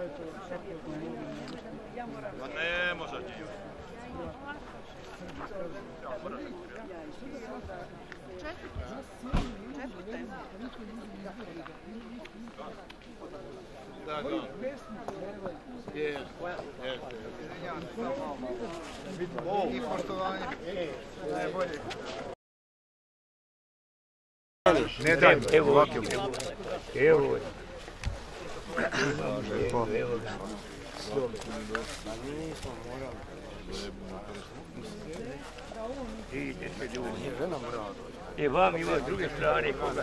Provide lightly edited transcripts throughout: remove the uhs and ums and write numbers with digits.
Ma ne može ti. Da, da. I poštovanje. Najbolje. Ne daj, ovako. Evo. I vam ima s druge strane koga.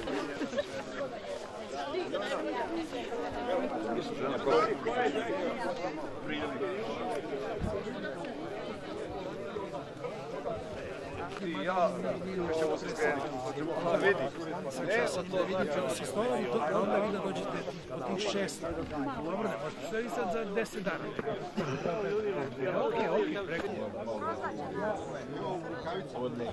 Ja, ćemo se skrenuti, da vidi. Da vidite, sa stolom i onda vi da dođete od tih 6. Dobro, ne možete sve i sad za 10 dana. Ok, preko. Vodne.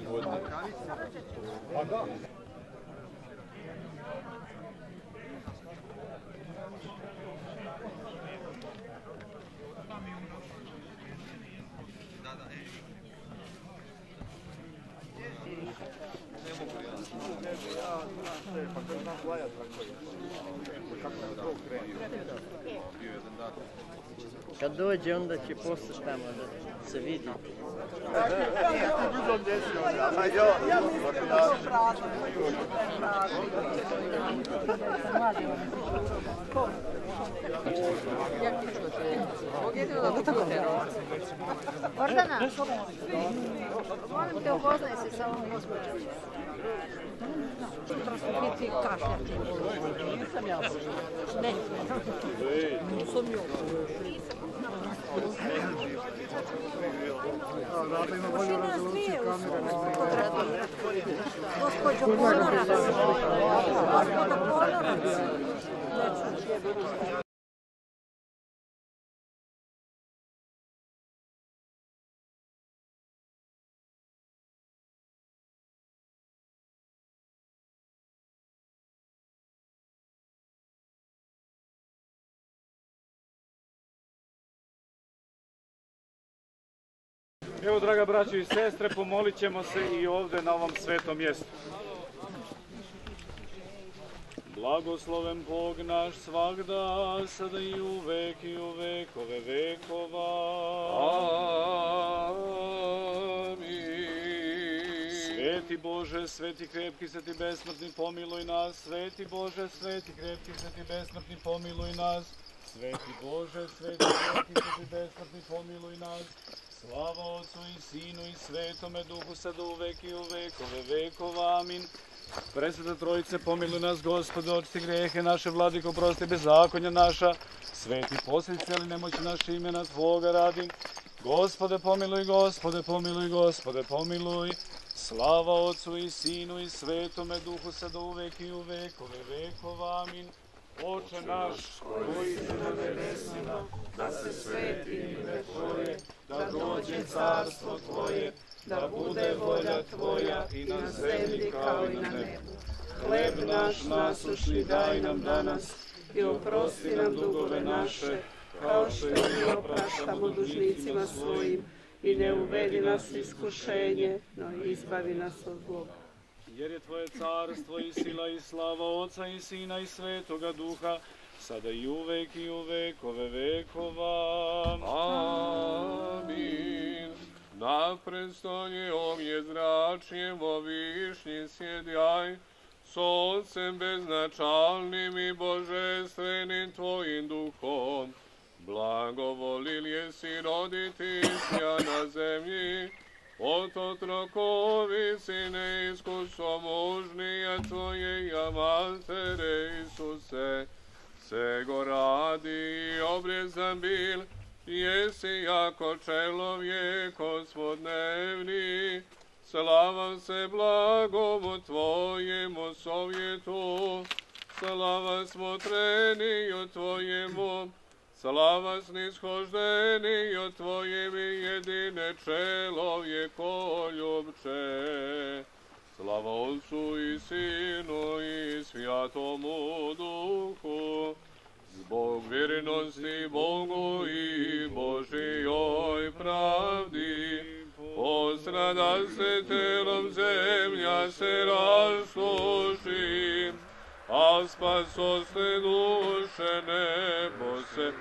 Kad dođe, onda će postati tamo da se vidi. Gordana, molim te, upoznaj se sa ovom gospođom. Prosto biti kašljati. Nisam ja. Ne. Nisam ja. Rada ima bolju rezoluciju kamere. Gospođo Ponorac. Gospođo Ponorac. Evo, draga braćo i sestre, pomolit ćemo se i ovdje na ovom svetom mjestu. Blagosloven Bog naš svagda, sada i u vekove vekova. Amin. Sveti Bože, sveti krepki, sveti besmrtni, pomiluj nas. Sveti Bože, sveti krepki, sveti besmrtni, pomiluj nas. Sveti Bože, sveti krepki, sveti besmrtni, pomiluj nas. Slava Otcu i Sinu i Svetome Duhu, sada u vekove vekova. Amin. Presveta Trojice, pomiluj nas, Gospode, očisti grehe naše, Vladiko, oprosti bezakonja naša. Sveti posljedice, ali nemoći naše imena Tvoga radi. Gospode, pomiluj, Gospode, pomiluj, Gospode, pomiluj. Slava Otcu i Sinu i Svetome Duhu, sada u vekove vekova. Amin. Oče naš, koji si na nebesima, da se sveti ime Tvoje, da dođe carstvo Tvoje, da bude volja Tvoja i na zemlji kao i na nebu. Hleb naš nasušni daj nam danas i oprosti nam dugove naše, kao što i mi opraštamo dužnicima svojim, i ne uvedi nas u iskušenje, no izbavi nas od zloga. Jer je Tvoje carstvo i sila i slava Oca i Sina i Svetoga Duha, sada i uvek vekove vekova. Amin. Na prestolje je zračjem o višnji sjedjaj, s Otcem beznačalnim i božestvenim Tvojim Duhom. Blagovolil jesi roditi sja na zemlji, od otrokovici neiskustvo mužnija Tvoje matere Isuse. Sego radi i obrezan bil, jesi jako čelovjek svodnevni. Slava se blagomu Tvojemu sovjetu, slava smotreniju Tvojemu, slava snishoždeniju Tvojem jedine čelovjeko ljubče. Slava Otcu i Sinu i Svjatomu Duhu, Bog vjernosti Bogu i Božijoj pravdi, postrada se telom, zemlja se rastoši, a spasoste duše, nebo se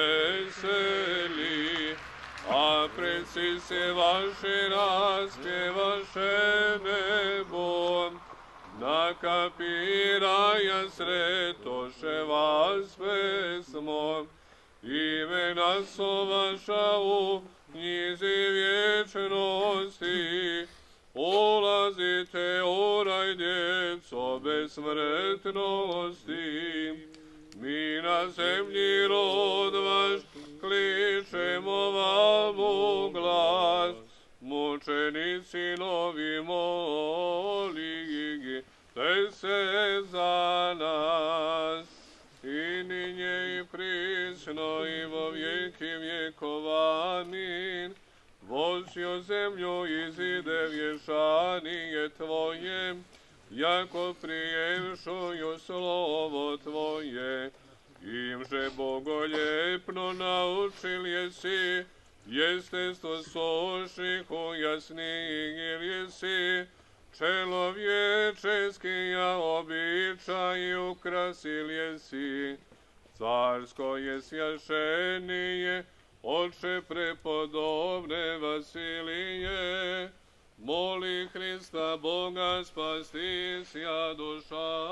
veseli, a preci se vaše raspjevaše nebo, na kapiraja sretoše vas pesmom, imena su vaša u knjizi vječnosti. Ulazite u raj, djeco besmrtnosti. Mi na zemlji rod vaš kličemo vam u glas, mučenici novi moligi te se za nas. I ninje i prisno i vo vijeki vjekova. Amin. Vozio zemlju i zide vješanje Tvoje, jako prijevšuju slovo Tvoje. Imže bogoljepno naučil jesi, jestestvo slušnih ujasnil jesi, čelovječeskija običaj ukrasil jesi. Carsko je sjašenije, Oče prepodobne Vasilije, moli Hrista Boga spastisja duša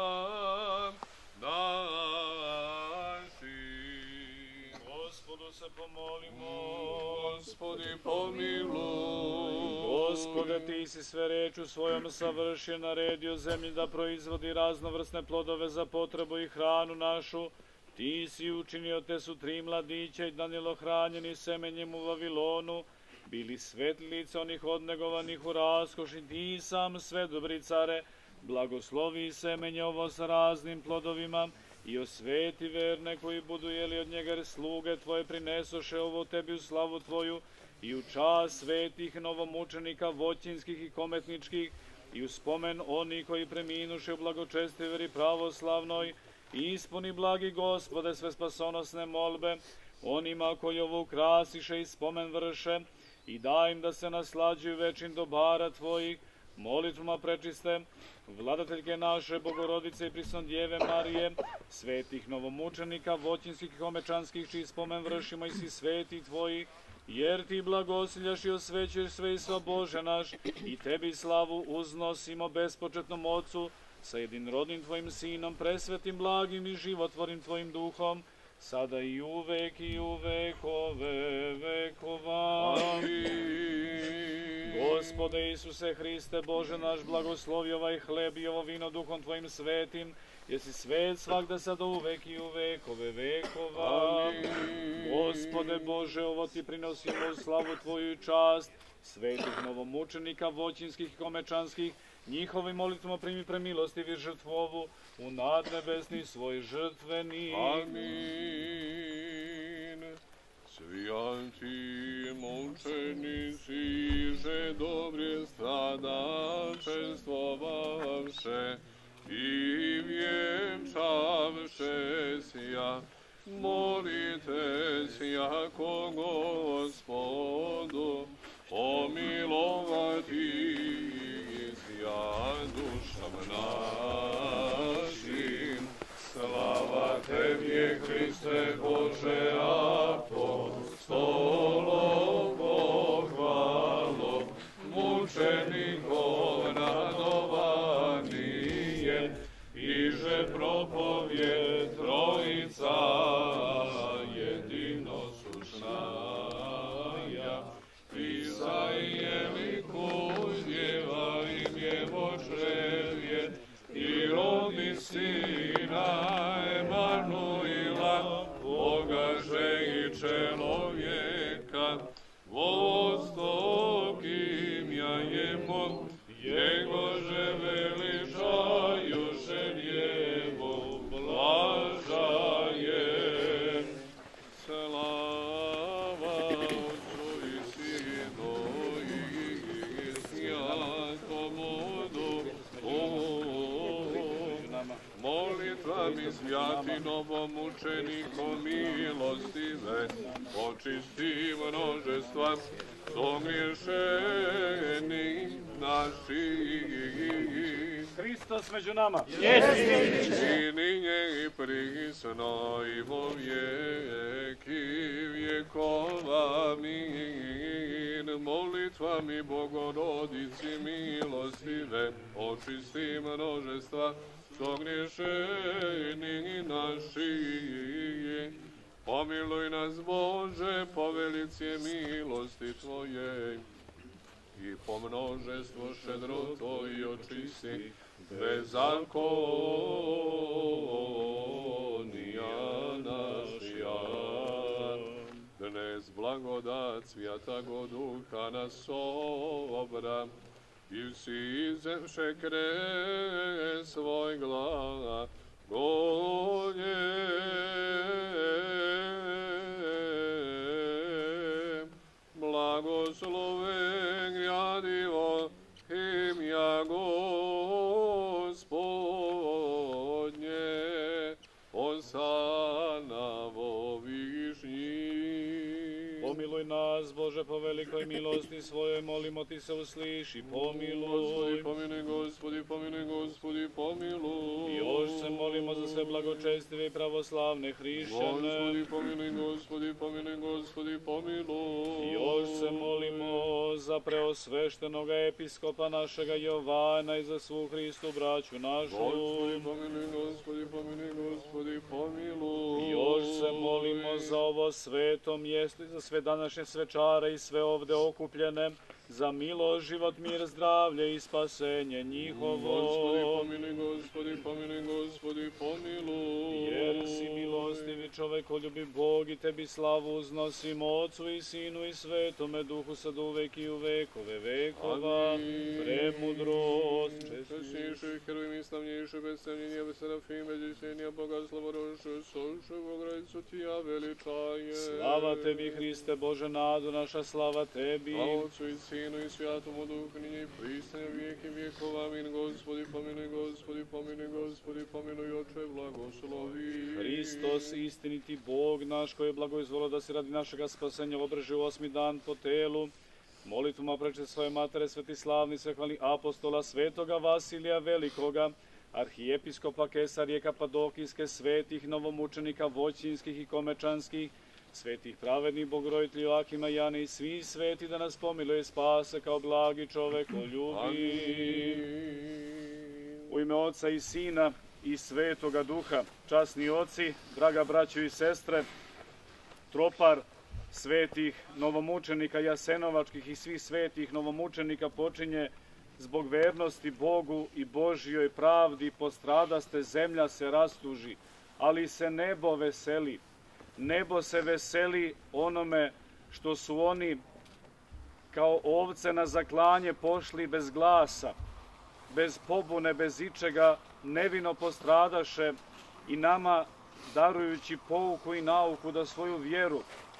naših. Gospodu se pomolimo. Gospodi pomiluj. Gospode, Ti si sve rečju svojom savršio, naredio zemlji da proizvodi raznovrsne plodove za potrebu i hranu našu. Ti si učinio te su 3 mladića i Danilo hranjeni semenjem u Vavilonu, bili svetlice onih odnegovanih u raskoši. Ti sam, sve dobri care, blagoslovi semenje ovo sa raznim plodovima i osveti verne koji budu jeli od njega, jer sluge Tvoje prinesoše ovo Tebi u slavu Tvoju i u čast svetih novomučenika voćinskih i kometničkih i u spomen onih koji preminuše u blagočesti veri pravoslavnoj. Ispuni, blagi Gospode, sve spasonosne molbe onima koji ovo ukrasiše i spomen vrše i daj im da se naslađuju večnim dobara Tvojih, molitvama prečiste, vladateljke naše, Bogorodice i prisno Djeve Marije, svetih novomučenika, voćinskih i homečanskih, čiji spomen vršimo i svi sveti Tvojih, jer Ti blagosiljaš i osvećuješ sve i sva Bože naš, i Tebi slavu uznosimo bespočetnom Otcu, sa jedinrodnim Tvojim Sinom, presvetim, blagim i životvornim Tvojim Duhom, sada i uvek vekove vekova. Amin. Gospode Isuse Hriste, Bože naš, blagoslovi ovaj hleb i ovo vino Duhom Tvojim svetim, jesi svet svagda sada uvek i u vekove vekova. Amin. Gospode Bože, ovo Ti prinosimo u slavu Tvoju i čast, svetih novomučenika, voćinskih i komečanskih, njihovim molitvama primi premilostivi žrtvu ovu u nadnebesni svoj žrtveni. Amin. Svijati mučenici, že dobre stradačestvovavše i vjenčavše sja, molite jako Gospodu, pomilovati ja dušam našim. Slava Tebi, Hriste Bože, apostolom pohvalo, mučenikov radovanije, iže propovjed Trojica jedino sušnaja, Pisa i Jelikuj, djeva im je vočrevje, i rodi Sina Emanuila, Bogaže i čelovjeka, vostok imja jemo, Jegože veličajuše njevo, blažaje. Slava Otcu i Sinu i Svjatomu Duhu. Molitvami svjati novomučenika, mučenikom milostive, očisti množestva sogriješenih naših. Hristos među nama. Čini nje i prisno i vo vijeki vjekova. Amin. Molitvami Bogorodici milostive, očisti množestva sogriješenih naših. Pomiluj nas, Bože, po velice milosti Tvoje, i po množestvo šedroto i očisti bezakonija našja. Dnes blagodat Svjatago Duha nas obra, i vsi izemše kre svoj glagolje. Blagosloven gradivo imja Gospodnje, osana vo višnji. Pomiluj nas, Bože, po velikoj milosti svojoj, molimo Ti se usliši, pomiluj. Pomiluj, Gospodi, pomiluj, Gospodi, pomiluj. Još se molimo za sve blagočestive i pravoslavne hrišćane. Gospodi, pomiluj, Gospodi, pomiluj, Gospodi, pomiluj. Još se molimo za preosveštenoga episkopa našega Jovana i za svu Hristu braću našu. Gospodi, pomiluj, Gospodi, pomiluj, Gospodi, pomiluj. Još se molimo za ovo sveto mjesto i za sve današnje svečare i sve ovde okupljene, za milost, život, mir, zdravlje i spasenje njihovo. Gospodi, pomiluj, Gospodi, pomiluj, Gospodi, pomiluj. Jer si milostivi čovekoljubi Bog i Tebi slavu uznosimo, Otcu i Sinu i Svetome Duhu, sad uvek i u vekove vekova. Premudrost, čestnejši, herojim i slavnejši, bescennjenija, beserafim, beđišenija, Boga slavorodiše, solše, Bograjcu Ti ja veličaje. Slava Tebi, Hriste Bože, nadu naša, slava Tebi. Slava Otcu i Sinu i Svjatomu Duhu, ninje i pristane vijeki vjekova. Amin. Gospodi, pomiluj, Gospodi, pomiluj, Gospodi, pomiluj, Oče, blagoslovi. Hristos, istiniti Bog naš, koji je blagoizvolio da se radi našega spasenja obreži u 8. dan po telu, molitvama preče svoje matere, svetislavni, svehvalni apostola, svetoga Vasilija Velikoga, arhijepiskopa Kesarije Kapadokijske, svetih novomučenika Voćinskih i Komečanskih, svetih pravednih Bogorodice Joakima i Jane i svi sveti, da nas pomiluje i spase kao blagi čovekoljubi. U ime Oca i Sina i Svetoga Duha, časni oci, draga braćo i sestre, tropar svetih novomučenika jasenovačkih i svih svetih novomučenika počinje zbog vernosti Bogu i Božjoj pravdi. Postradaste, zemlja se rastuži, ali se nebo veseli. Nebo se veseli onome što su oni kao ovce na zaklanje pošli bez glasa, bez pobune, bez ičega, nevino postradaše i nama darujući pouku i nauku da svoju vjeru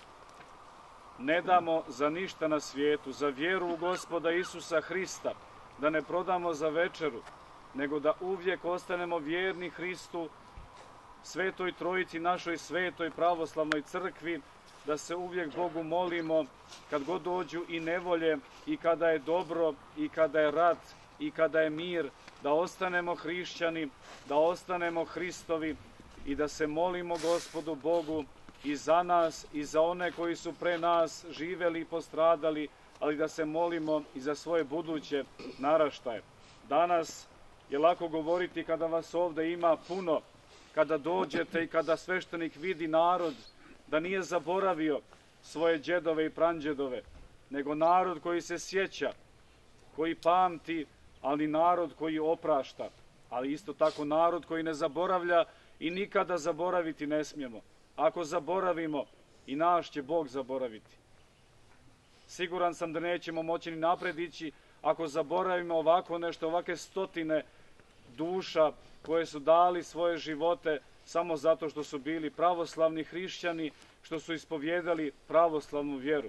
ne damo za ništa na svijetu, za vjeru u Gospoda Isusa Hrista, da ne prodamo za večeru, nego da uvijek ostanemo vjerni Hristu, Svetoj Trojici, našoj svetoj pravoslavnoj crkvi, da se uvijek Bogu molimo kad god dođu i nevolje, i kada je dobro, i kada je rat, i kada je mir, da ostanemo hrišćani, da ostanemo Hristovi i da se molimo Gospodu Bogu i za nas i za one koji su pre nas živeli i postradali, ali da se molimo i za svoje buduće naraštaje. Danas je lako govoriti kada vas ovde ima puno, kada dođete i kada sveštenik vidi narod da nije zaboravio svoje đedove i pranđedove, nego narod koji se sjeća, koji pamti, ali narod koji oprašta, ali isto tako narod koji ne zaboravlja i nikada zaboraviti ne smijemo. Ako zaboravimo, i naš će Bog zaboraviti. Siguran sam da nećemo moći ni napred ići ako zaboravimo ovako nešto, ovake stotine duša koje su dali svoje živote samo zato što su bili pravoslavni hrišćani, što su ispovjedali pravoslavnu vjeru.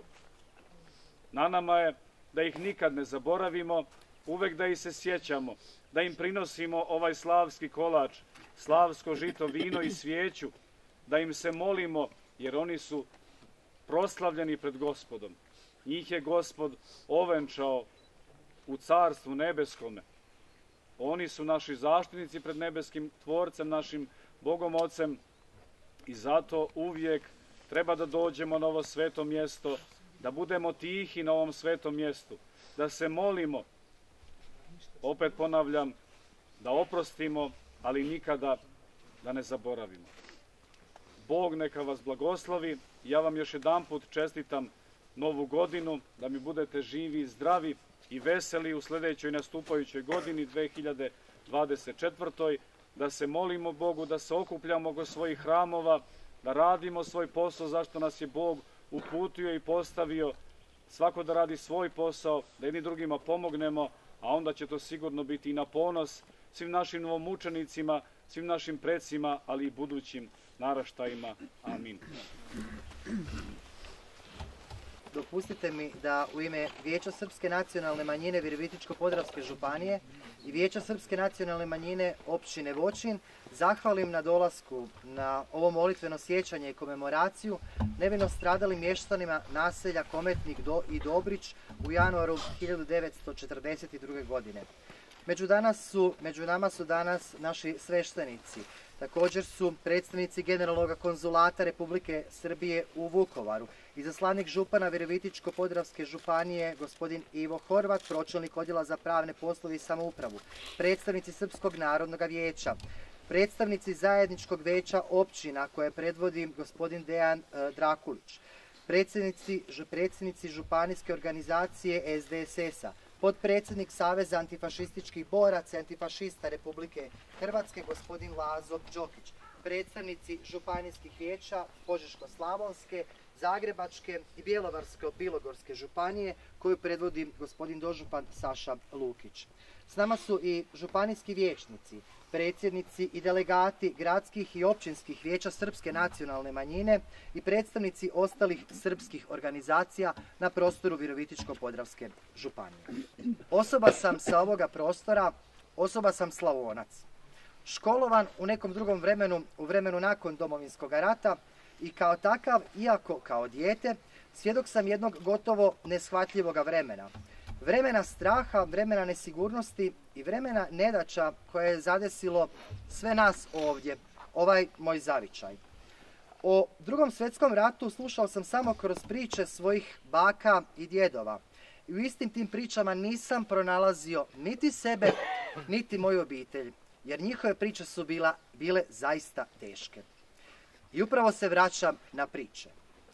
Na nama je da ih nikad ne zaboravimo, uvek da ih se sjećamo, da im prinosimo ovaj slavski kolač, slavsko žito, vino i svijeću, da im se molimo, jer oni su proslavljeni pred Gospodom. Njih je Gospod ovenčao u Carstvu nebeskome. Oni su naši zaštitnici pred nebeskim Tvorcem, našim Bogom Ocem, i zato uvijek treba da dođemo na ovo sveto mjesto, da budemo tihi na ovom svetom mjestu, da se molimo, opet ponavljam, da oprostimo, ali nikada da ne zaboravimo. Bog neka vas blagoslovi. Ja vam još jedanput čestitam novu godinu, da mi budete živi, zdravi i veseli u sljedećoj nastupajućoj godini 2024. Da se molimo Bogu, da se okupljamo oko svojih hramova, da radimo svoj posao zašto nas je Bog uputio i postavio, svako da radi svoj posao, da jedni drugima pomognemo, a onda će to sigurno biti i na ponos svim našim novomučenicima, svim našim precima, ali i budućim naraštajima. Amin. Dopustite mi da u ime Vijeća Srpske nacionalne manjine Virovitičko-podravske županije i Vijeća Srpske nacionalne manjine općine Voćin zahvalim na dolasku na ovo molitveno sjećanje i komemoraciju nevino stradalim mještanima naselja Kometnik i Dobrić u januaru 1942. godine. Među nama su danas naši sveštenici. Također su predstavnici Generalnog konzulata Republike Srbije u Vukovaru, izaslanik župana Virovitičko-podravske županije gospodin Ivo Horvat, pročelnik odjela za pravne poslove i samoupravu, predstavnici Srpskog narodnog vijeća, predstavnici zajedničkog veća općina koje predvodi gospodin Dejan Drakulić, predsjednici županijske organizacije SDSS-a, potpredsjednik Saveza antifašističkih boraca i antifašista Republike Hrvatske gospodin Lazo Đokić, predstavnici županijskih vijeća Požeško-slavonske, Zagrebačke i Bjelovarsko-bilogorske županije koju predvodi gospodin dožupan Saša Lukić. S nama su i županijski vijećnici, predsjednici i delegati gradskih i općinskih vijeća Srpske nacionalne manjine i predstavnici ostalih srpskih organizacija na prostoru Virovitičko-podravske županije. Osoba sam sa ovoga prostora, osoba sam Slavonac. Školovan u nekom drugom vremenu, u vremenu nakon Domovinskog rata i kao takav, iako kao dijete, svjedok sam jednog gotovo neshvatljivoga vremena. Vremena straha, vremena nesigurnosti i vremena nedaća koje je zadesilo sve nas ovdje, ovaj moj zavičaj. O Drugom svjetskom ratu slušao sam samo kroz priče svojih baka i djedova. I u istim tim pričama nisam pronalazio niti sebe, niti moju obitelj, jer njihove priče su bile zaista teške. I upravo se vraćam na priče.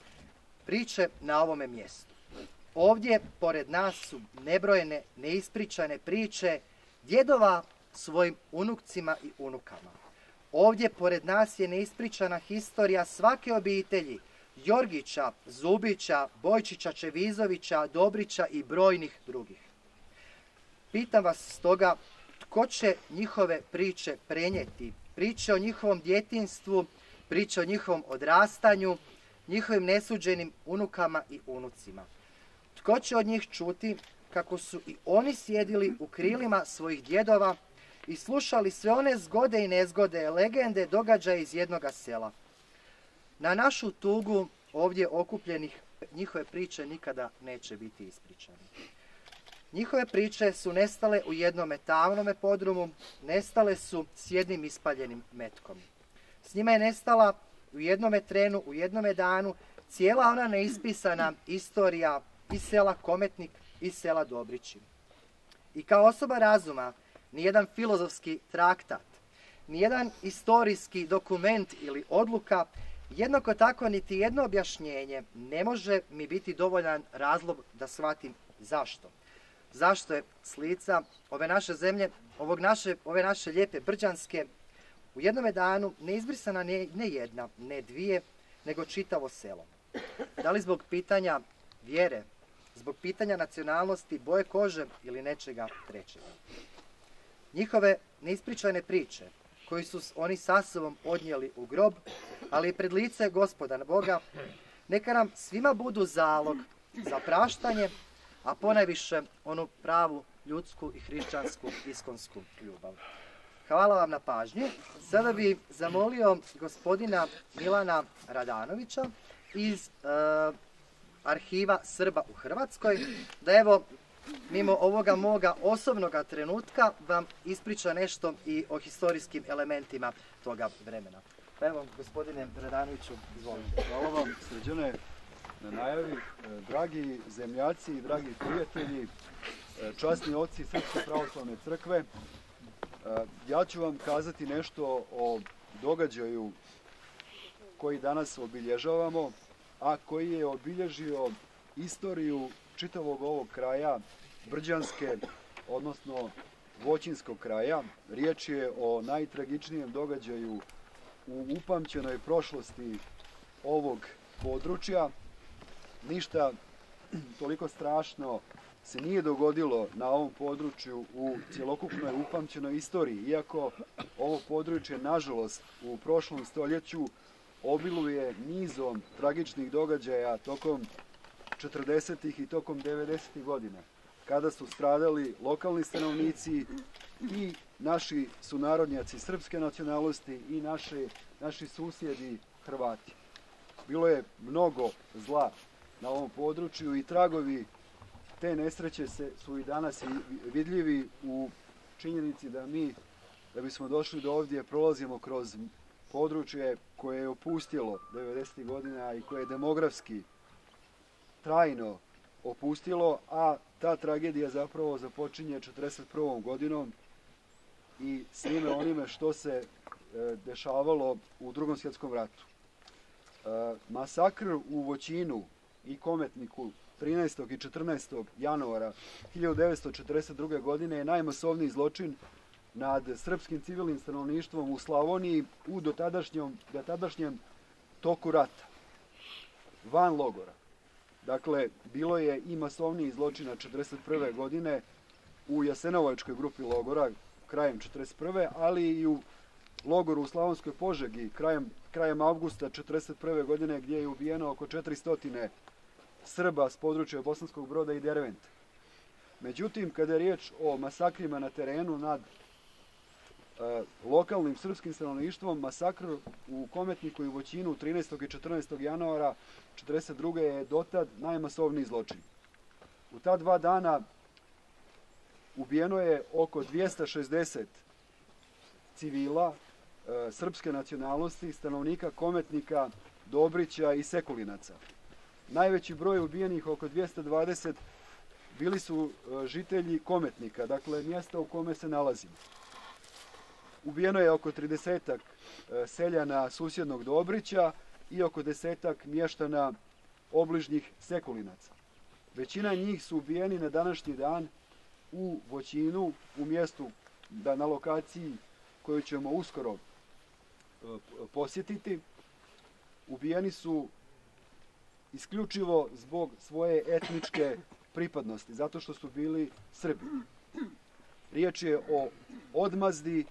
Priče na ovome mjestu. Ovdje, pored nas, su nebrojene, neispričane priče djedova svojim unukcima i unukama. Ovdje, pored nas, je neispričana historija svake obitelji, Jorgića, Zubića, Bojčića, Čevizovića, Dobrića i brojnih drugih. Pitam vas stoga, tko će njihove priče prenijeti? Priče o njihovom djetinjstvu, priče o njihovom odrastanju, njihovim nesuđenim unukama i unucima. Tko će od njih čuti kako su i oni sjedili u krilima svojih djedova i slušali sve one zgode i nezgode, legende, događaje iz jednoga sela. Na našu tugu ovdje okupljenih njihove priče nikada neće biti ispričane. Njihove priče su nestale u jednome tamnome podrumu, nestale su s jednim ispaljenim metkom. S njima je nestala u jednome trenu, u jednome danu, cijela ona neispisana istorija iz sela Kometnik, iz sela Dobrići. I kao osoba razuma, nijedan filozofski traktat, nijedan istorijski dokument ili odluka, jednako tako niti jedno objašnjenje ne može mi biti dovoljan razlog da shvatim zašto. Zašto je s lica ove naše zemlje, ove naše lijepe Brđanske, u jednome danu neizbrisana ne jedna, ne dvije, nego čitavo selo. Da li zbog pitanja vjere, zbog pitanja nacionalnosti, boje kože ili nečega trećega. Njihove neispričane priče, koji su oni sa sobom odnijeli u grob, ali i pred lice Gospoda Boga, neka nam svima budu zalog za praštanje, a ponajviše onu pravu ljudsku i hrišćansku iskonsku ljubav. Hvala vam na pažnji. Sada bi zamolio gospodina Milana Radanovića iz arhiva Srba u Hrvatskoj, da evo, mimo ovoga moga osobnoga trenutka, vam ispriča nešto i o historijskim elementima toga vremena. Pa evo, gospodine Radanoviću, izvolite. Hvala vam, Srđane, na najavi. Dragi zemljaci i dragi prijatelji, časni oci Srpske pravoslavne crkve, ja ću vam kazati nešto o događaju koji danas obilježavamo, a koji je obilježio istoriju čitavog ovog kraja, Brđanske, odnosno Voćinskog kraja. Riječ je o najtragičnijem događaju u upamćenoj prošlosti ovog područja. Ništa toliko strašno se nije dogodilo na ovom području u cjelokupnoj upamćenoj istoriji, iako ovo područje, nažalost, u prošlom stoljeću obiluje nizom tragičnih događaja tokom 40. i tokom 90. godina, kada su stradali lokalni stanovnici i naši sunarodnjaci srpske nacionalnosti i naši susjedi Hrvati. Bilo je mnogo zla na ovom području i tragovi te nesreće su i danas vidljivi u činjenici da mi, da bismo došli do ovdje, prolazimo kroz područje koje je opustilo 90. godina i koje je demografski trajno opustilo, a ta tragedija zapravo započinje 1941. godinom i svime onime što se dešavalo u Drugom svjetskom ratu. Masakr u Voćinu i Kometniku 13. i 14. januara 1942. godine je najmasovniji zločin nad srpskim civilnim stanovništvom u Slavoniji u dotadašnjem toku rata, van logora. Dakle, bilo je i masovniji zločina 1941. godine u Jasenovačkoj grupi logora krajem 1941. ali i u logoru u Slavonskoj Požegi krajem avgusta 1941. godine, gdje je ubijeno oko 400 Srba s područja Bosanskog Broda i Dervente. Međutim, kada je riječ o masakrima na terenu nad lokalnim srpskim stanovništvom, masakr u Kometniku i Voćinu 13. i 14. januara 1942. je dotad najmasovniji zločin. U ta 2 dana ubijeno je oko 260 civila srpske nacionalnosti, stanovnika Kometnika, Dobrića i Sekulinaca. Najveći broj ubijenih, oko 220, bili su žitelji Kometnika, dakle mjesta u kome se nalazimo. Ubijeno je oko 30-ak seljana susjednog Dobrića i oko 10-ak mještana obližnjih Sekulinaca. Većina njih su ubijeni na današnji dan u Voćinu, u mjestu na lokaciji koju ćemo uskoro posjetiti. Ubijeni su isključivo zbog svoje etničke pripadnosti, zato što su bili Srbi. Riječ je o odmazdi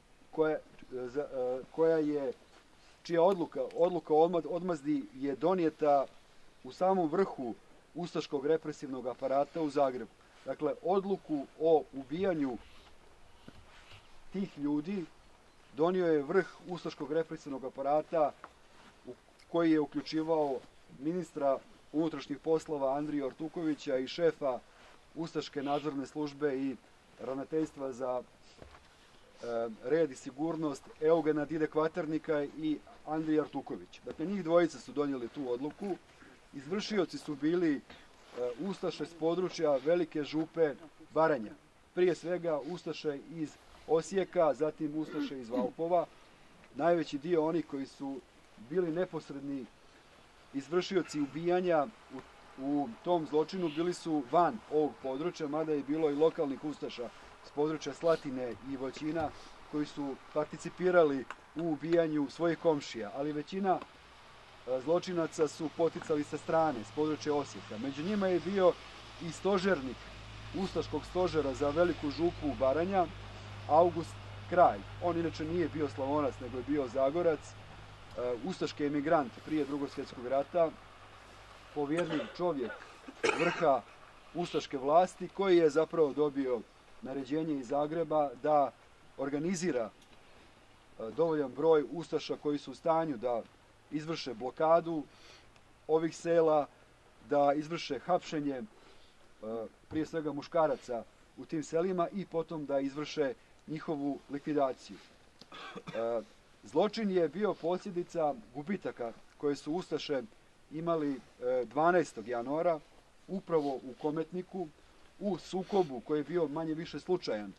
čija odluka o odmazdi je donijeta u samom vrhu ustaškog represivnog aparata u Zagrebu. Dakle, odluku o ubijanju tih ljudi donio je vrh ustaškog represivnog aparata, koji je uključivao ministra unutrašnjih poslova Andriju Artukovića i šefa ustaške nadzorne službe i ravnateljstva za red i sigurnost Eugena Dide Kvaternika i Andrija Artuković. Dakle, njih dvojica su donijeli tu odluku. Izvršioci su bili ustaše s područja Velike Župe, Baranja. Prije svega ustaše iz Osijeka, zatim ustaše iz Valpova. Najveći dio onih koji su bili neposredni izvršioci ubijanja u tom zločinu bili su van ovog područja, mada je bilo i lokalnih ustaša s područja Slatine i Voćina koji su participirali u ubijanju svojih komšija, ali većina zločinaca su poticali sa strane, s područja Osijeka. Među njima je bio i stožernik ustaškog stožera za Veliku Župu Baranja, August Kralj. On inače nije bio Slavonac, nego je bio Zagorac, ustaški emigrant prije Drugog svjetskog rata, povjerljiv čovjek vrha ustaške vlasti, koji je zapravo dobio naređenje iz Zagreba da organizira dovoljan broj ustaša koji su u stanju da izvrše blokadu ovih sela, da izvrše hapšenje prije svega muškaraca u tim selima i potom da izvrše njihovu likvidaciju. Zločin je bio posljedica gubitaka koje su ustaše imali 12. januara upravo u Kometniku, u sukobu koji je bio manje više slučajan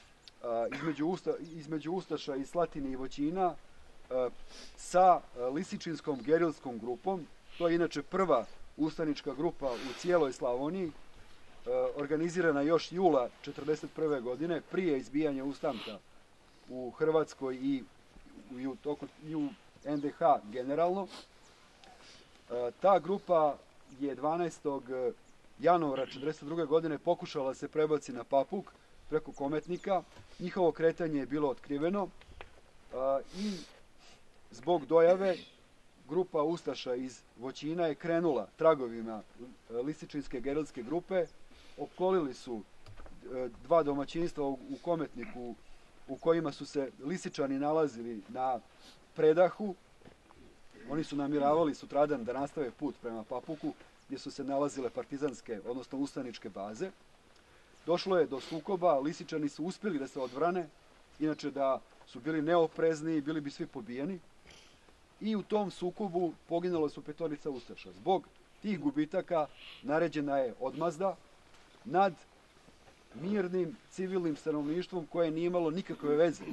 između ustaša iz Slatine i Voćina sa Lisičinskom gerilskom grupom. To je inače prva ustanička grupa u cijeloj Slavoniji, organizirana još jula 1941. godine, prije izbijanja ustanka u Hrvatskoj i u NDH generalno. Ta grupa je 12. januara 1942. godine pokušala se prebaci na Papuk preko Kometnika. Njihovo kretanje je bilo otkriveno i zbog dojave grupa ustaša iz Voćina je krenula tragovima Lisičinske gerilske grupe. Opkolili su dva domaćinstva u Kometniku u kojima su se Lisičani nalazili na predahu. Oni su namiravali sutradan da nastave put prema Papuku gdje su se nalazile partizanske, odnosno ustaničke baze. Došlo je do sukoba, Lisičani su uspjeli da se odbrane, inače da su bili neoprezni, bili bi svi pobijeni. I u tom sukobu poginula su 5 ustaša. Zbog tih gubitaka naređena je odmazda nad mirnim civilnim stanovništvom koje nije imalo nikakve veze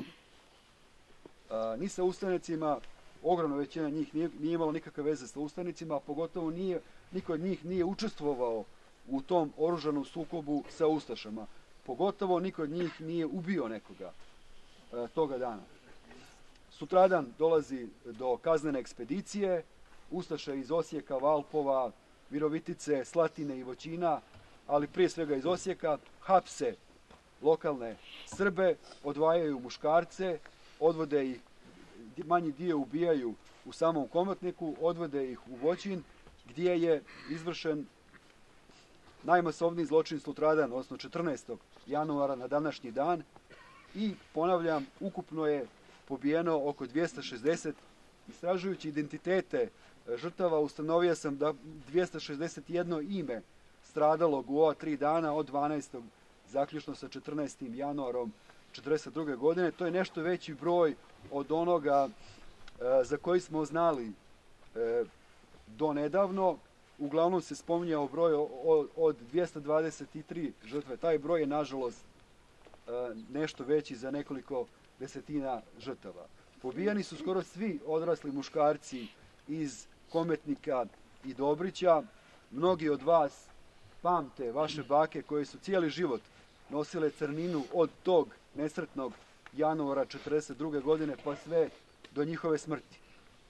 ni sa ustanicima. Ogromna većina njih nije imala nikakve veze sa ustanicima, a pogotovo niko od njih nije učestvovao u tom oružanom sukobu sa ustašama. Pogotovo niko od njih nije ubio nekoga toga dana. Sutradan dolazi do kaznene ekspedicije. Ustaše iz Osijeka, Valpova, Virovitice, Slatine i Voćina, ali prije svega iz Osijeka, hapse lokalne Srbe, odvajaju muškarce, odvode ih, manji dio ubijaju u samom Kometniku, odvode ih u Voćin, gdje je izvršen najmasovniji zločin sutradan, odnosno 14. januara na današnji dan. I ponavljam, ukupno je pobijeno oko 260. Istražujući identitete žrtava, ustanovio sam da 261 ime stradalog u ova 3 dana od 12. zaključno sa 14. januarom 1942. godine. To je nešto veći broj od onoga za koji smo znali do nedavno. Uglavnom se spominjao broj od 223 žrtve. Taj broj je, nažalost, nešto veći za nekoliko desetina žrtava. Pobijani su skoro svi odrasli muškarci iz Kometnika i Dobrića. Mnogi od vas pamte vaše bake koje su cijeli život nosile crninu od tog nesretnog januara 1942. godine pa sve do njihove smrti.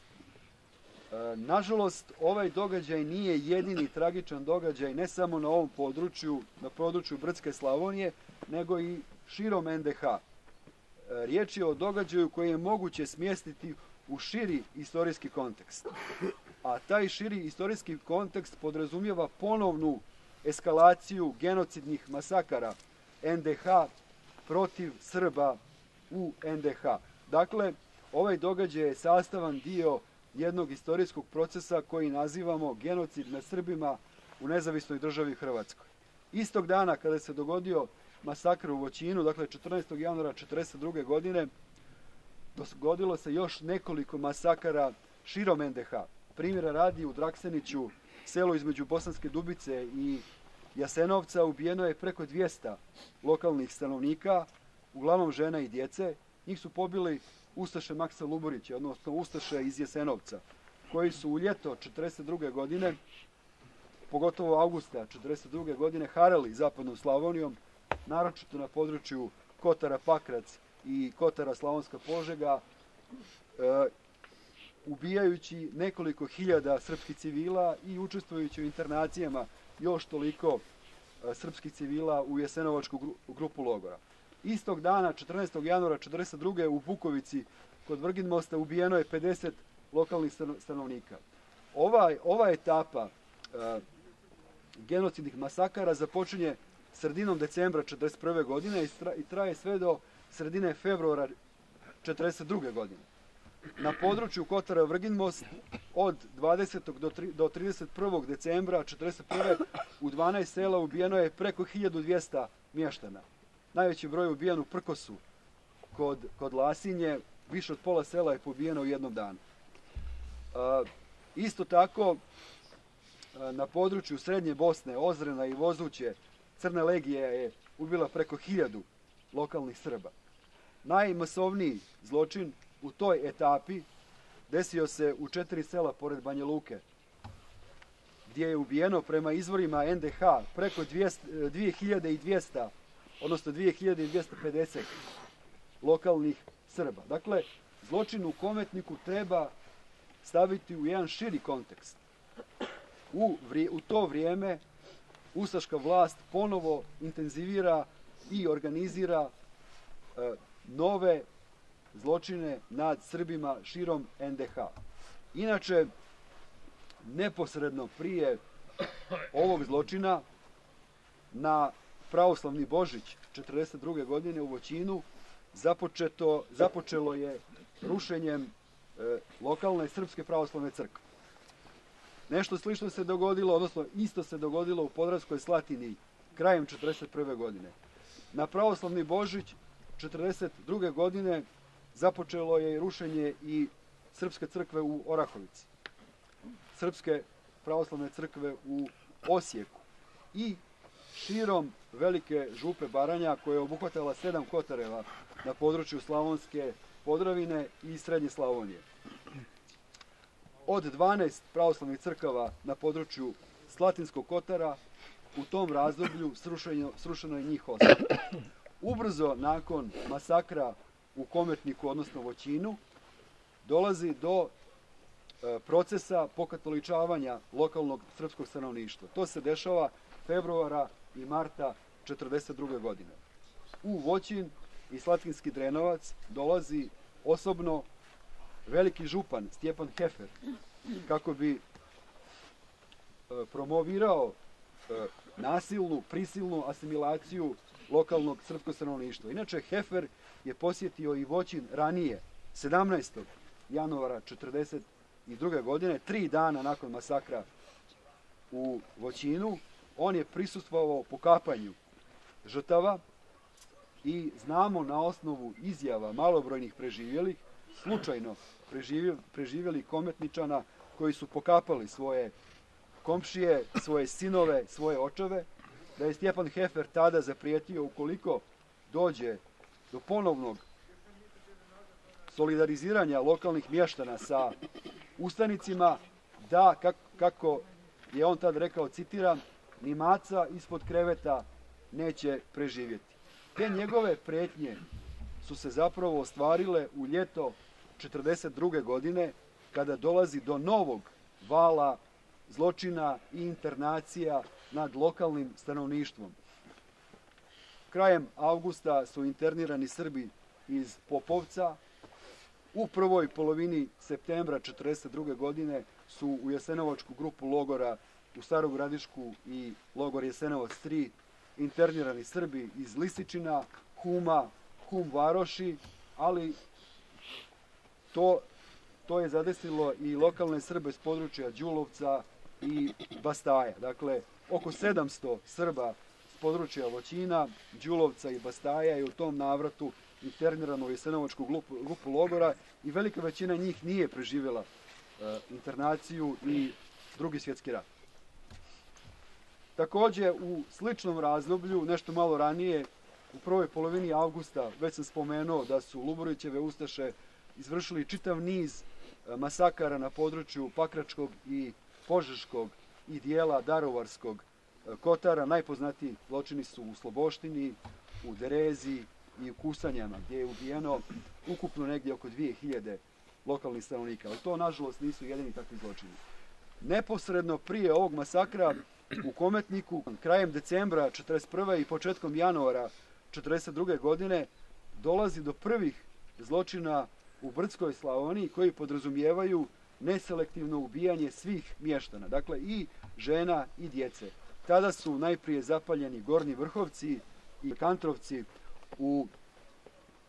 Nažalost, ovaj događaj nije jedini tragičan događaj ne samo na ovom području, na području Brdske Slavonije, nego i širom NDH. Riječ je o događaju koji je moguće smjestiti u širi istorijski kontekst. A taj širi istorijski kontekst podrazumijeva ponovnu eskalaciju genocidnih masakara NDH protiv Srba u NDH. Dakle, ovaj događaj je sastavan dio jednog istorijskog procesa koji nazivamo genocid nad Srbima u nezavisnoj državi Hrvatskoj. Istog dana kada se dogodio masakr u Voćinu, dakle 14. januara 1942. godine, dogodilo se još nekoliko masakara širom NDH. Primjera radi, u Drakseniću, selo između Bosanske Dubice i Jasenovca, ubijeno je preko 200 lokalnih stanovnika, uglavnom žena i djece. Njih su pobili ustaše Maksa Luburića, odnosno ustaše iz Jasenovca, koji su u ljeto 1942. godine, pogotovo avgusta 1942. godine, harali zapadnom Slavonijom, naročito na području Kotara Pakrac i Kotara Slavonska Požega, ubijajući nekoliko hiljada srpskih civila i učestvujući u internacijama još toliko srpskih civila u Jasenovačku grupu logora. Istog dana, 14. januara 1942. u Bukovici kod Vrginmosta ubijeno je 50 lokalnih stanovnika. Ova etapa genocidnih masakara započinje sredinom decembra 1941. godine i traje sve do sredine februara 1942. godine. Na području Kotara Vrginmost od 20. do 31. decembra 1941. u 12 sela ubijeno je preko 1200 mještana. Najveći broj ubijen u Prkosu kod Lasinje, više od pola sela je pobijeno u jednom danu. Isto tako, na području Srednje Bosne, Ozrena i Vozuće, Crna legija je ubila preko 1000 lokalnih Srba. Najmasovniji zločin u toj etapi desio se u 4 sela pored Banja Luke, gdje je ubijeno prema izvorima NDH preko 2200, odnosno 2250 lokalnih Srba. Dakle, zločin u Kometniku treba staviti u jedan širi kontekst. U to vrijeme ustaška vlast ponovo intenzivira i organizira nove zločine nad Srbima širom NDH. Inače, neposredno prije ovog zločina na pravoslavni Božić 1942. godine u Voćinu započelo je rušenjem lokalne Srpske pravoslavne crkve. Nešto slično se dogodilo, odnosno isto se dogodilo u Podravskoj Slatini krajem 1941. godine. Na pravoslavni Božić 1942. godine započelo je rušenje i Srpske crkve u Orahovici, Srpske pravoslavne crkve u Osijeku i širom Velike župe Baranja koja je obuhvatala 7 kotareva na području Slavonske Podravine i Srednje Slavonije. Od 12 pravoslavnih crkava na području Slatinskog Kotara u tom razdoblju srušeno je njih 8. Ubrzo nakon masakra u Kometniku, odnosno Voćinu, dolazi do procesa pokatoličavanja lokalnog srpskog stanovništva. To se dešava februara i marta 1942. godine. U Voćin i Slatinski Drenovac dolazi osobno veliki župan Stjepan Hefer kako bi promovirao nasilnu, prisilnu asimilaciju lokalnog srpskog stanovništva. Inače, Hefer je posjetio i Voćin ranije, 17. januara 1942. godine, 3 dana nakon masakra u Voćinu. On je prisustvovao pokapanju žrtava i znamo na osnovu izjava malobrojnih preživjelih, slučajno preživjelih Kometničana koji su pokapali svoje komšije, svoje sinove, svoje očeve, da je Stjepan Hefer tada zaprijetio ukoliko dođe do ponovnog solidariziranja lokalnih mještana sa ustanicima, da, kako je on tad rekao, citiram, ni maca ispod kreveta neće preživjeti. Te njegove prijetnje su se zapravo ostvarile u ljeto 1942. godine, kada dolazi do novog vala zločina i internacija nad lokalnim stanovništvom. Krajem avgusta su internirani Srbi iz Popovca. U prvoj polovini septembra 1942. godine su u Jasenovačku grupu logora u Staru Gradišku i logor Jasenovac 3 internirani Srbi iz Lisičina, Huma, Hum Varoši, ali to je zadesilo i lokalne Srbe s područja Đulovca i Bastaja. Dakle, oko 700 Srba s područja Voćina, Đulovca i Bastaja je u tom navratu internirano u Jasenovačku grupu logora i velika većina njih nije preživjela internaciju i Drugi svjetski rat. Također, u sličnom razdoblju, nešto malo ranije, u prvoj polovini avgusta, već sam spomenuo da su Luburićeve ustaše izvršili čitav niz masakara na području Pakračkog i Požeškog i dijela Daruvarskog Kotara. Najpoznatiji zločini su u Sloboštini, u Derezi i u Kusanjama, gdje je ubijeno ukupno negdje oko 2000 lokalnih stanovnika. Ali to, nažalost, nisu jedini takvi zločini. Neposredno prije ovog masakra u Kometniku, krajem decembra 1941. i početkom januara 1942. godine, dolazi do prvih zločina u Brdskoj Slavoniji koji podrazumijevaju neselektivno ubijanje svih mještana, dakle i žena i djece. Tada su najprije zapaljeni Gornji Vrhovci i Kantrovci u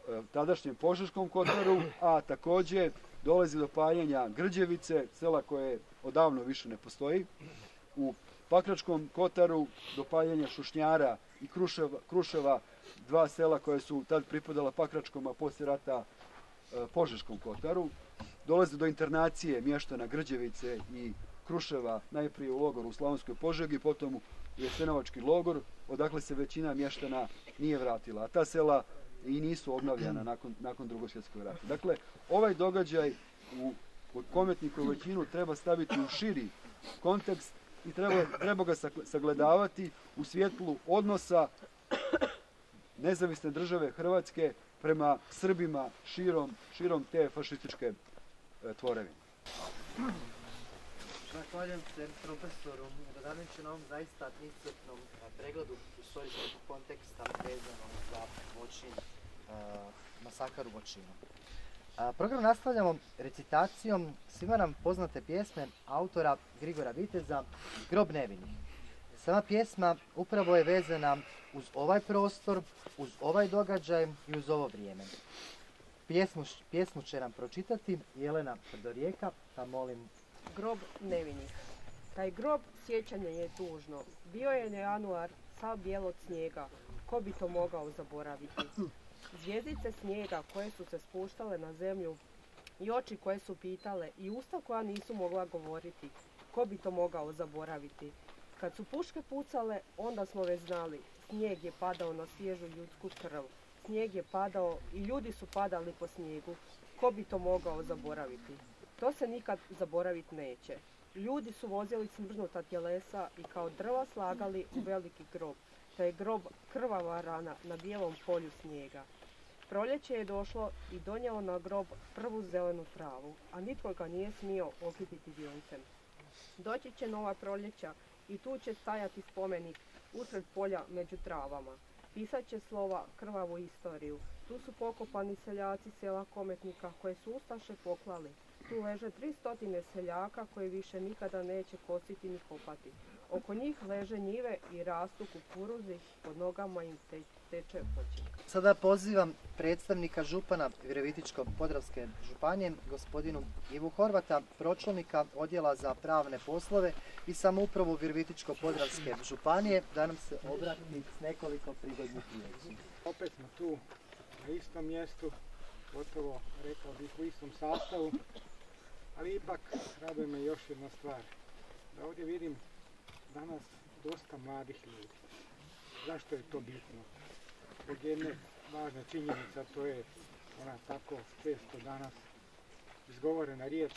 tadašnjem Požeškom kotaru, a također dolazi do paljenja Grđevice, sela koje odavno više ne postoji. U Pakračkom kotaru do paljenja Šušnjara i Kruševa, dva sela koje su tad pripadala Pakračkom, a poslije rata Požeškom kotaru. Dolazi do internacije mještana Grđevice i Kruševa, najprije u logoru u Slavonskoj Požegi, potom u Jesenovački logor, odakle se većina mještana nije vratila, a ta sela i nisu obnavljana nakon Drugog svjetskog rata. Dakle, ovaj događaj u Kometnikovu većinu treba staviti u širi kontekst i treba ga sagledavati u svjetlu odnosa nezavisne države Hrvatske prema Srbima širom te fašističke tvorevine. Zahvaljujem se profesoru Radanoviću na ovom zaista iscrpnom pregledu istorijskog konteksta vezanom za Voćin, masakar u Voćinu. Program nastavljamo recitacijom svima nam poznate pjesme autora Grigora Viteza Grob nevinih. Sama pjesma upravo je vezana uz ovaj prostor, uz ovaj događaj i uz ovo vrijeme. Pjesmu će nam pročitati Jelena Prdorijeka, pa molim. Grob nevinih. Taj grob sjećanja je tužno. Bio je januar, sav bijel od snijega. Ko bi to mogao zaboraviti? Zvjezdice snijega koje su se spuštale na zemlju i oči koje su pitale i usta koja nisu mogla govoriti. Ko bi to mogao zaboraviti? Kad su puške pucale, onda smo već znali. Snijeg je padao na svježu ljudsku krv. Snijeg je padao i ljudi su padali po snijegu. Ko bi to mogao zaboraviti? To se nikad zaboraviti neće. Ljudi su vozili smrznuta tjelesa i kao drva slagali u veliki grob. To je grob krvava rana na bijelom polju snijega. Proljeće je došlo i donijelo na grob prvu zelenu travu, a nitko ga nije smio okititi vijencem. Doći će nova proljeća i tu će stajati spomenik usred polja među travama. Pisat će slova krvavu istoriju. Tu su pokopani seljaci sela Kometnika koje su ustaše poklali. Tu leže 300 seljaka koji više nikada neće kositi ni kopati. Oko njih leže njive i rastu kukuruzi, pod nogama im teče počinka. Sada pozivam predstavnika župana Virovitičko-podravske županije, gospodinu Ivu Horvata, pročelnika Odjela za pravne poslove i samoupravu Virovitičko-podravske županije, da nam se obrati s nekoliko prigodnih riječi. Opet smo tu na istom mjestu, gotovo rekao bih u istom sastavu, ali ipak raduje me još jedna stvar. Da ovdje vidim danas dosta mladih ljudi. Zašto je to bitno? Zbog jedne važne činjenice, to je ona tako često danas izgovorena riječ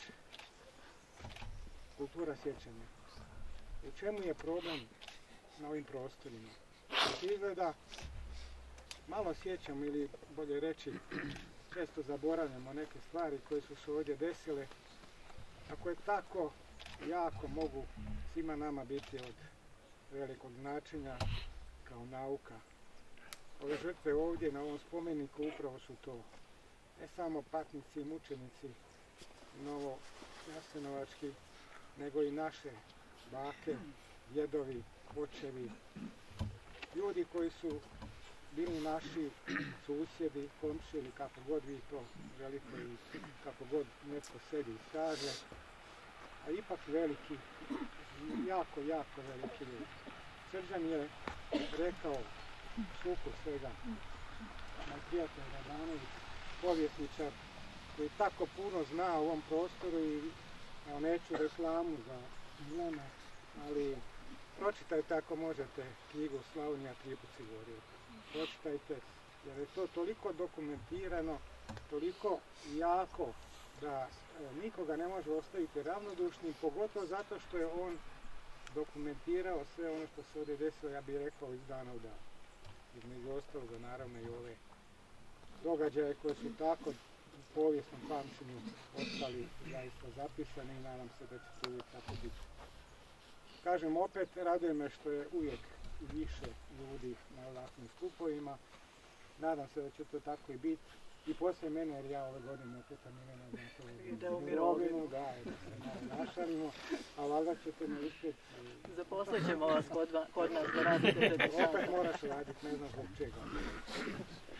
kultura sjećanja. U čemu je problem na ovim prostorima? Izgleda malo sjećamo ili bolje reći često zaboravljamo neke stvari koje su se ovdje desile, a koje tako jako mogu svima nama biti od velikog značenja kao nauka. Ove žrtve ovdje na ovom spomeniku upravo su to. Ne samo patnici i mučenici novojasenovački, nego i naše bake, djedovi, očevi, ljudi koji su bili naši susjedi, komšije ili kako god vi to želite i kako god netko sebi kaže, a ipak veliki, jako veliki ljudi. Srđan je rekao sukus svega, moj prijatelj Radanović, povjesničar koji tako puno zna o ovom prostoru i neću reklamu za njome, ali pročitajte ako možete knjigu Slavonija Tripuci gorio. Pročitajte, jer je to toliko dokumentirano, toliko jako da nikoga ne može ostaviti ravnodušnim, pogotovo zato što je on dokumentirao sve ono što se ovdje desilo, ja bih rekao, iz dana u dan. Između ostaloga, naravno, i ove događaje koje su tako u povijesnom pamćenju ostali zaista zapisani i nadam se da će to uvijek tako biti. Kažem opet, raduje me što je uvijek više ljudi na ovakvim skupovima. Nadam se da će to tako i biti. I poslije mene, jer ja ove godine opet ide u mirovinu, da, da se malo našalimo, a valjda ćete me uspjeti. Zaposlit ćemo vas kod nas da radite 4 sata. Opet moraš raditi, ne znam zbog čega.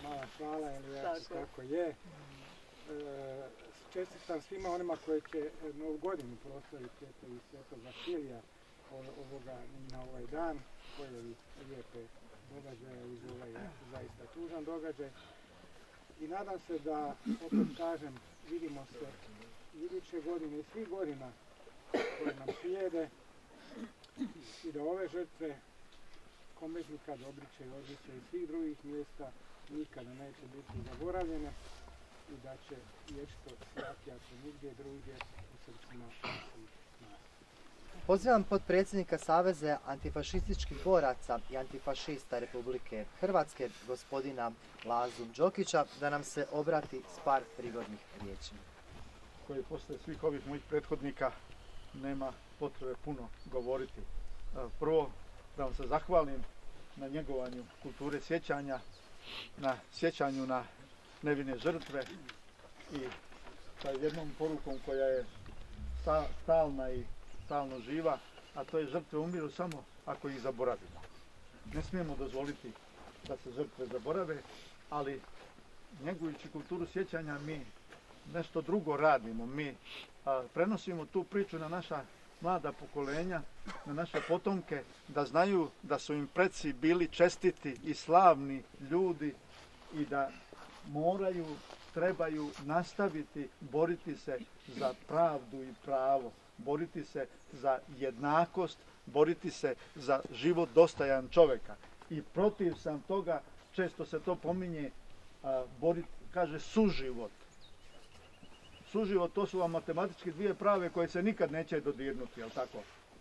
mala šala, ili tako je. Čestitam svima onima koji će Novu godinu proslaviti i Svetog Vasilija na ovaj dan, koje lijepe događaje uz ovaj zaista tužan događaj. I nadam se da, opet kažem, vidimo se iduće godine i svih godina koje nam slijede i da ove žrtve Kombetnika, Dobrića i Orlića i svih drugih mjesta nikada neće biti zaboravljene i da će vječito sjati ako nigdje drugdje u srcima svih nas. Pozivam potpredsjednika Saveza antifašističkih boraca i antifašista Republike Hrvatske, gospodina Lazu Đokića, da nam se obrati s par prigodnih riječi. Koji posle svih ovih mojih prethodnika nema potrebe puno govoriti. Prvo, da vam se zahvalim na njegovanju kulture sjećanja, na sjećanju na nevine žrtve i sa jednom porukom koja je stalna i stalno živa, a to je žrtve umiru samo ako ih zaboravimo. Ne smijemo dozvoliti da se žrtve zaborave, ali njegujući kulturu sjećanja mi nešto drugo radimo. Mi prenosimo tu priču na naša mlada pokolenja, na naše potomke, da znaju da su im preci bili čestiti i slavni ljudi i da moraju, trebaju nastaviti boriti se za pravdu i pravo, boriti se za jednakost, boriti se za život dostojan čovjeka. I protiv sam toga, često se to pominje, kaže suživot. Suživot, to su vam matematički dvije prave koje se nikad neće dodirnuti, jel tako?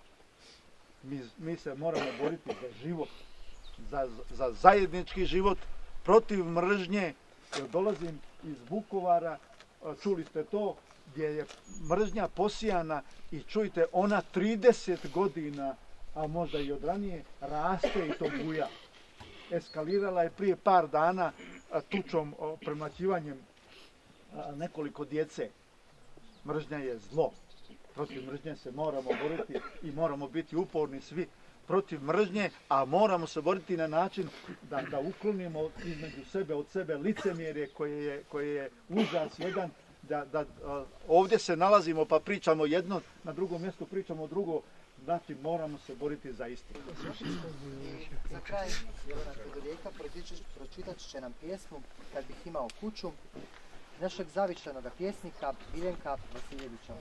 Mi se moramo boriti za život, za zajednički život, protiv mržnje, jer dolazim iz Vukovara, čuli ste to, gdje je mržnja posijana i čujte, ona 30 godina, a možda i od ranije, raste i to buja. Eskalirala je prije par dana tučom, premlaćivanjem nekoliko djece. Mržnja je zlo. Protiv mržnje se moramo boriti i moramo biti uporni svi protiv mržnje, a moramo se boriti na način da uklonimo između sebe od sebe licemjerje koje je užas jedan, da ovdje se nalazimo pa pričamo jedno, na drugom mjestu pričamo drugo, znači moramo se boriti za istinu. Za kraj, Jelena Tedolijeka pročitat će nam pjesmu Kad bih imao kuću, našeg zavičajnog pjesnika Miljenka Vasiljevića.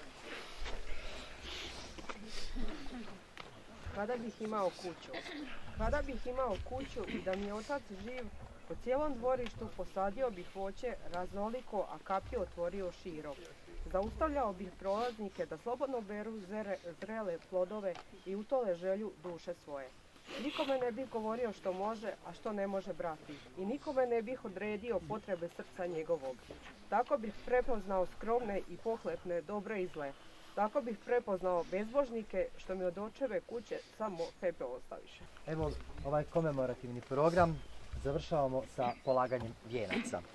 Kada bih imao kuću. Kada bih imao kuću i da mi je otac živ, po cijelom dvorištu posadio bih voće raznoliko, a kapije otvorio širok. Zaustavljao bih prolaznike da slobodno beru zrele plodove i utole želju duše svoje. Nikome ne bih govorio što može, a što ne može brati. I nikome ne bih odredio potrebe srca njegovog. Tako bih prepoznao skromne i pohlepne, dobre i zle. Tako bih prepoznao bezbožnike što mi od očeve kuće samo pepeo ostaviše. Evo ovaj komemorativni program završavamo sa polaganjem vijenaca.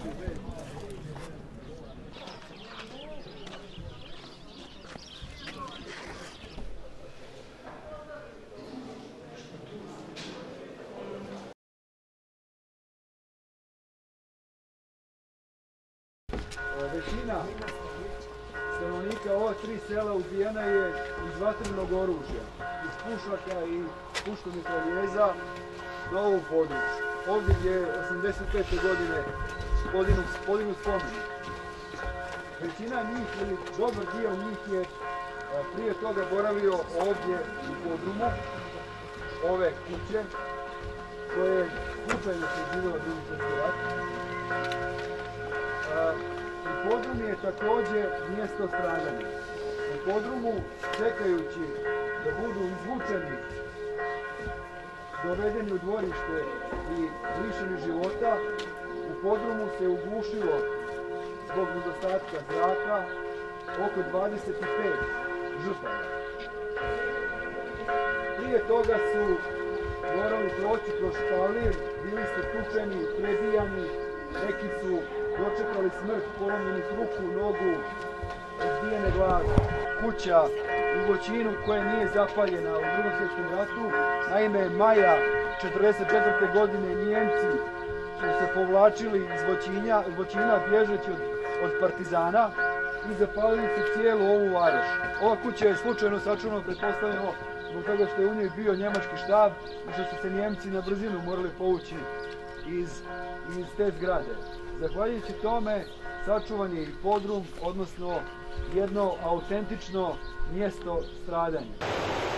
Većina stanovnika ova 3 sela ubijena je iz vatrenog oružja, iz pušaka i puškomitraljeza na ovom području. Ovdje je 85. godine podignut spomenik. Većina njih, ili dobar dio njih je prije toga boravio ovdje u podrumu ove kuće, koje slučajno se živjelo Drugi svjetski rat. U podrumu je također mjesto stradanja. U podrumu, čekajući da budu izvučeni, dovedeni u dvorište i lišeni života, u podrumu se ugušilo zbog nedostatka zraka oko 25 žrtava. Prije toga su morali proći kroz špalir, bili su tučeni, prebijani, neki su dočekali smrt, polomljenih ruku, nogu, izbijene glave. Kuća u Voćinu koja nije zapaljena u Drugom svjetskom ratu, naime maja 1944. godine Nijemci su se povlačili iz Voćina bježeći od partizana i zapalili su cijelu ovu varoš. Ova kuća je slučajno sačuvana, pretpostavljeno, zbog toga što je u njoj bio njemački štab i što su se Nijemci na brzinu morali povući iz te zgrade. Zahvaljujući tome sačuvan je i podrum, odnosno jedno autentično mjesto stradanja.